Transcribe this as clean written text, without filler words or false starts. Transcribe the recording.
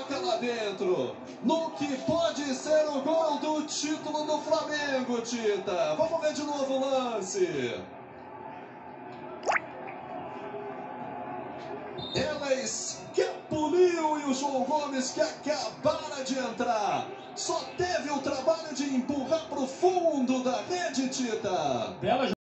coloca lá dentro, no que pode ser o gol do título do Flamengo, Tita. Vamos ver de novo o lance. Ela escapuliu e o João Gomes, que acabara de entrar, só teve o trabalho de empurrar para o fundo da rede, Tita. Bela